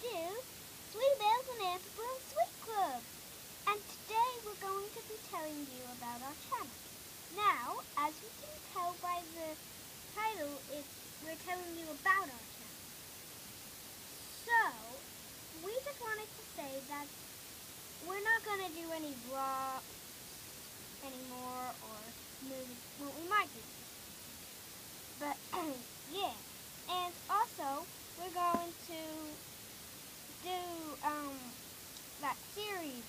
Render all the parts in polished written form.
to Sweetie Belle's and Apple Bloom Sweet Club. And today we're going to be telling you about our channel. Now, as you can tell by the title, we're telling you about our channel. So, we just wanted to say that we're not going to do any vlogs anymore or movies. Well, we might do. But, yeah. And also, we're going to do, that series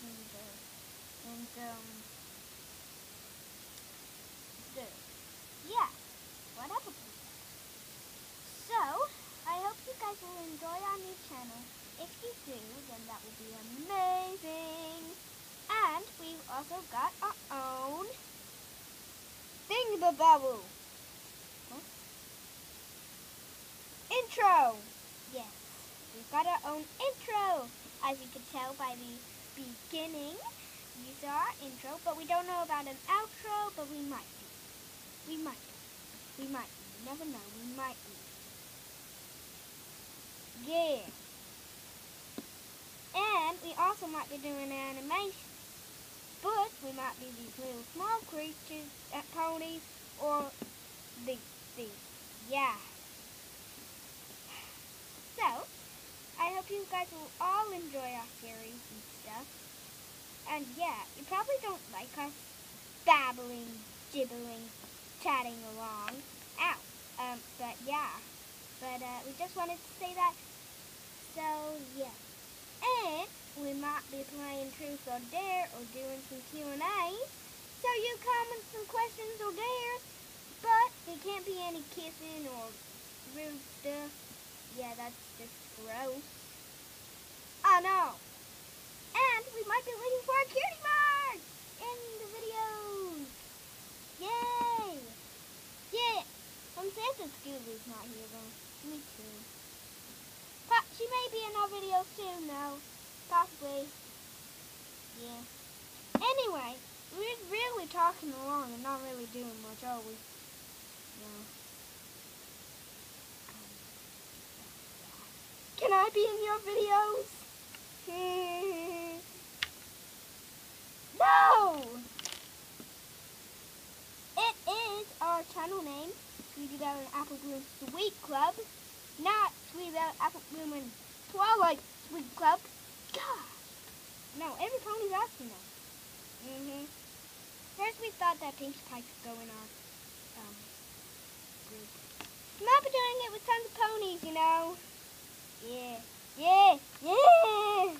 yeah, whatever. So, I hope you guys will enjoy our new channel. If you do, then that will be amazing. And we've also got our own Thingababble. Huh? Intro. Yes, we've got our own intro. As you can tell by the beginning, these are our intro, but we don't know about an outro, but we might be. We might be. We might be. You never know. We might be. Yeah. And we also might be doing animation. But we might be these little small creatures, ponies, or these. Yeah. So, I hope you guys will all enjoy our series and stuff. And yeah, you probably don't like us babbling, gibbling, chatting along. Ow. But yeah. But we just wanted to say that. So yeah. And we might be playing Truth or Dare or doing some Q&A. So you comment some questions or dares. But there can't be any kissing or rude stuff. Yeah, that's just gross. I know. And we might be waiting for a cutie mark in the videos. Yay! Yeah. Santa Scooby's not here though. Me too. But she may be in our videos soon though. Possibly. Yeah. Anyway, we're really talking along and not really doing much, are we? No. Can I be in your videos? No! It is our channel name, Sweetie Belle and Apple Bloom Sweet Club, not Sweetie Belle, Apple Bloom and Twilight Sweet Club. God! No, every pony's asking us. First we thought that Pink Spike could go in our group. We might be doing it with tons of ponies, you know. Yeah. Yeah. Yeah.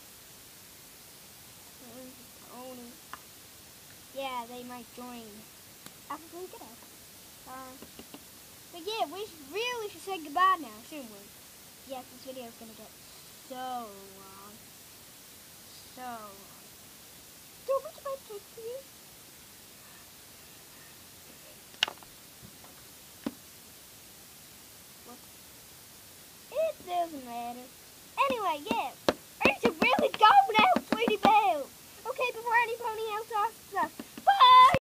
Pony. Yeah, they might join. Apple Bloom, get out. But yeah, we really should say goodbye now, shouldn't we? Yes, this video is going to get so long. So long. Don't we try to take for you? What? It doesn't matter. Anyway, yeah. I should really go now, Sweetie Belle. Okay, before any pony else asks us.